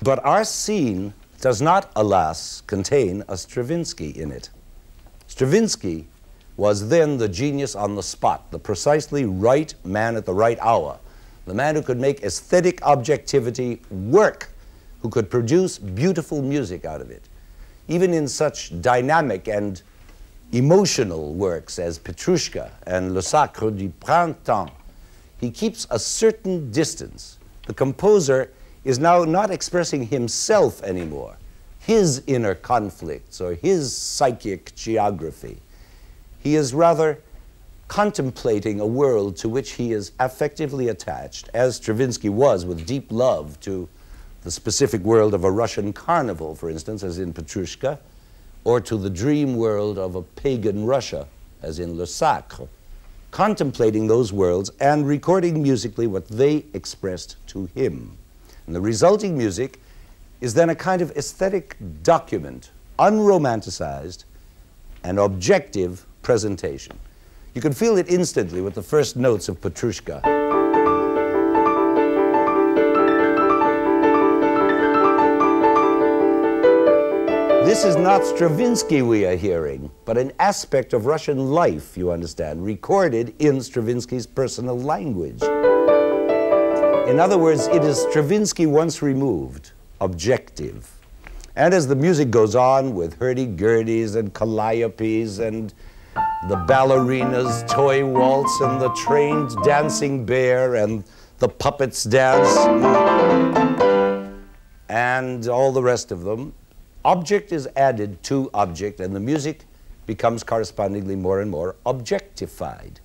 But our scene does not, alas, contain a Stravinsky in it. Stravinsky was then the genius on the spot, the precisely right man at the right hour, the man who could make aesthetic objectivity work, who could produce beautiful music out of it. Even in such dynamic and emotional works as Petrouchka and Le Sacre du Printemps, he keeps a certain distance. The composer is now not expressing himself anymore, his inner conflicts or his psychic geography. He is rather contemplating a world to which he is affectively attached, as Stravinsky was with deep love to the specific world of a Russian carnival, for instance, as in Petrouchka, or to the dream world of a pagan Russia, as in Le Sacre, contemplating those worlds and recording musically what they expressed to him. And the resulting music is then a kind of aesthetic document, unromanticized and objective presentation. You can feel it instantly with the first notes of Petrouchka. This is not Stravinsky we are hearing, but an aspect of Russian life, you understand, recorded in Stravinsky's personal language. In other words, it is Stravinsky once removed, objective. And as the music goes on with hurdy-gurdies and calliopes and the ballerina's toy waltz and the trained dancing bear and the puppets dance and all the rest of them, object is added to object, and the music becomes correspondingly more and more objectified.